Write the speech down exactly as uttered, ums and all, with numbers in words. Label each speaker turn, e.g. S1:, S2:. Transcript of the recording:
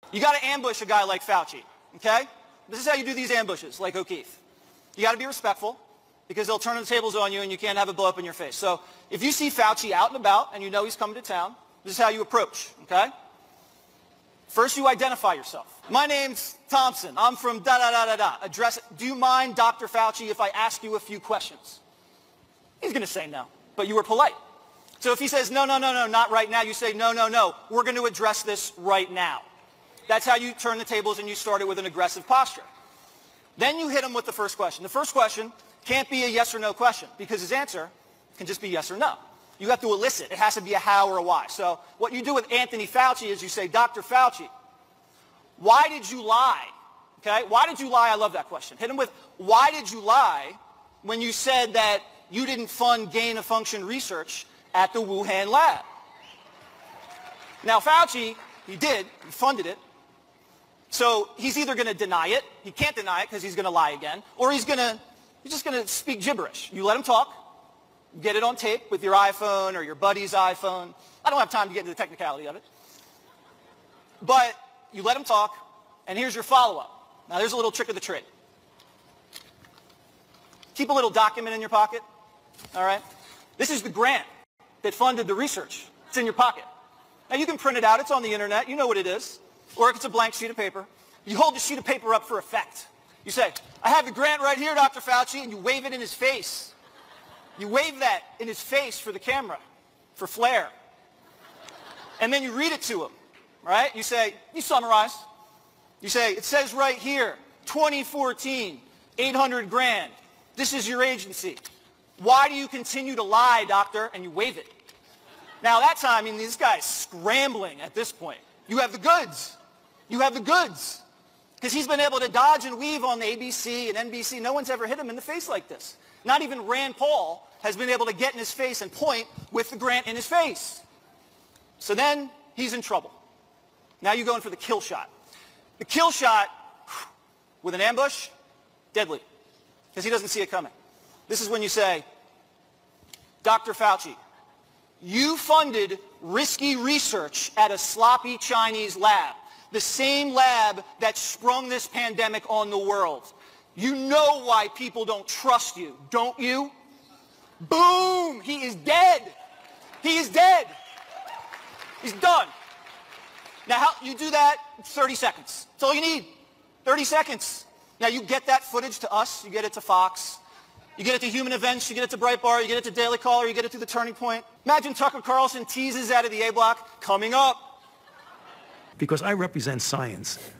S1: You got to ambush a guy like Fauci, okay? This is how you do these ambushes, like O'Keefe. You got to be respectful, because they'll turn the tables on you and you can't have it blow up in your face. So if you see Fauci out and about and you know he's coming to town, this is how you approach, okay? First, you identify yourself. My name's Thompson. I'm from da-da-da-da-da. Address it. Do you mind, Doctor Fauci, if I ask you a few questions? He's going to say no, but you were polite. So if he says, no, no, no, no, not right now, you say, no, no, no, we're going to address this right now. That's how you turn the tables and you start it with an aggressive posture. Then you hit him with the first question. The first question can't be a yes or no question, because his answer can just be yes or no. You have to elicit. It has to be a how or a why. So what you do with Anthony Fauci is you say, Doctor Fauci, why did you lie? Okay? Why did you lie? I love that question. Hit him with, why did you lie when you said that you didn't fund gain-of-function research at the Wuhan lab? Now, Fauci, he did. He funded it. So he's either going to deny it. He can't deny it because he's going to lie again. Or he's going to, he's just going to speak gibberish. You let him talk. Get it on tape with your iPhone or your buddy's iPhone. I don't have time to get into the technicality of it. But you let him talk, and here's your follow-up. Now, there's a little trick of the trade. Keep a little document in your pocket, all right? This is the grant that funded the research. It's in your pocket. Now, you can print it out. It's on the internet. You know what it is. Or if it's a blank sheet of paper, you hold the sheet of paper up for effect. You say, I have the grant right here, Doctor Fauci, and you wave it in his face. You wave that in his face for the camera, for flair. And then you read it to him, right? You say, you summarize. You say, it says right here, twenty fourteen, eight hundred grand. This is your agency. Why do you continue to lie, doctor? And you wave it. Now, that time, I mean, this guy's scrambling at this point. You have the goods. You have the goods. Because he's been able to dodge and weave on the A B C and N B C. No one's ever hit him in the face like this. Not even Rand Paul has been able to get in his face and point with the grant in his face. So then he's in trouble. Now you're going for the kill shot. The kill shot with an ambush, deadly, because he doesn't see it coming. This is when you say, Doctor Fauci, you funded risky research at a sloppy Chinese lab, the same lab that sprung this pandemic on the world. You know why people don't trust you, don't you? Boom! He is dead. He is dead. He's done. Now, how, you do that in thirty seconds. That's all you need. thirty seconds. Now, you get that footage to us. You get it to Fox. You get it to Human Events. You get it to Breitbart. You get it to Daily Caller. You get it to The Turning Point. Imagine Tucker Carlson teases out of the A Block, coming up.
S2: Because I represent science.